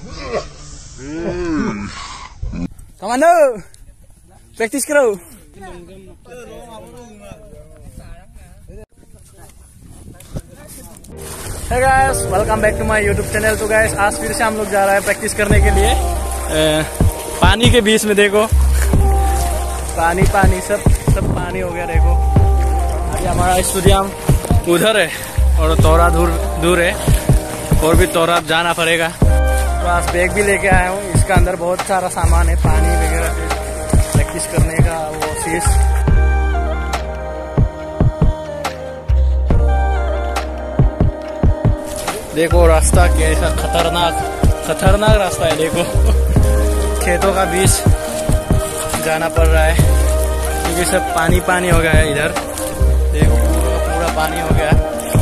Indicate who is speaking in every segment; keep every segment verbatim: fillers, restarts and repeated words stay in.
Speaker 1: Cammando, practice करो। Hey guys, welcome back to my YouTube channel। तो guys आज फिर से हम लोग जा रहे हैं प्रैक्टिस करने के लिए। ए, पानी के बीच में देखो, पानी पानी सब सब पानी हो गया देखो। अभी हमारा स्टेडियम उधर है और तोरा दूर दूर है, और भी तोरा जाना पड़ेगा। तो आज बैग भी लेके आया हूँ, इसका अंदर बहुत सारा सामान है, पानी वगैरह से प्रैक्टिस करने का वो चीज। देखो रास्ता कैसा खतरनाक खतरनाक रास्ता है, देखो खेतों का बीच जाना पड़ रहा है क्योंकि सब पानी पानी हो गया है इधर। देखो पूरा पूरा पानी हो गया।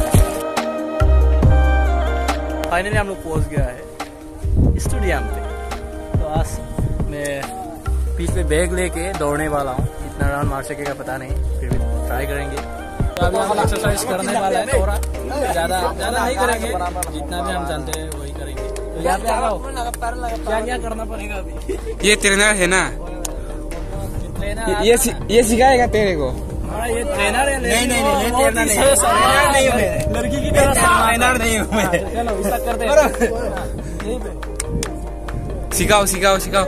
Speaker 1: फाइनली हम लोग पहुंच गया है स्टेडियम पे। तो आज मैं बीच में बैग लेके दौड़ने वाला हूँ, कितना राउंड मार सकेगा पता नहीं, फिर भी ट्राई करेंगे। तो अभी हम एक्सरसाइज करने वाला है, थोड़ा ज्यादा ज्यादा नहीं करेंगे, जितना भी हम जानते हैं वही करेंगे। तो यहाँ पे आ रहा हूँ, क्या क्या करना पड़ेगा अभी?
Speaker 2: ये ट्रेनर है ना,
Speaker 1: ये
Speaker 2: ये सिखाएगा तेरे को।
Speaker 1: हाँ ये ट्रेनर है।
Speaker 2: नहीं नहीं नहीं ट्रेनर नहीं है,
Speaker 1: लड़की की तरह
Speaker 2: ट्रेनर नहीं हूँ मैं।
Speaker 1: चलो इसका करते हैं।
Speaker 2: सिखाओ सिखाओ सिखाओ।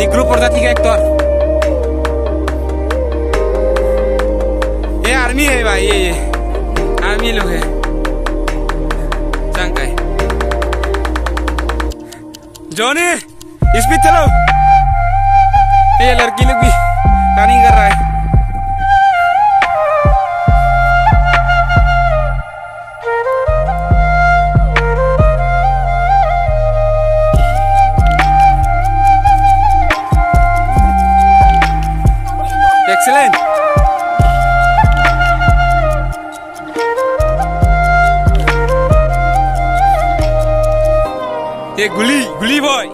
Speaker 2: Ini grup porta tiga hektar. ये आर्मी है भाई, ये ये आर्मी लोग है। चंका है जॉनी, स्पीड चलो। ये लड़की लोग भी रनिंग कर रहा है। एक्सीलेंट। ये गुली गुली बॉय।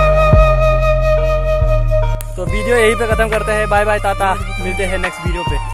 Speaker 1: वीडियो यहीं पे खत्म करते हैं। बाय बाय टाटा, मिलते हैं नेक्स्ट वीडियो पे।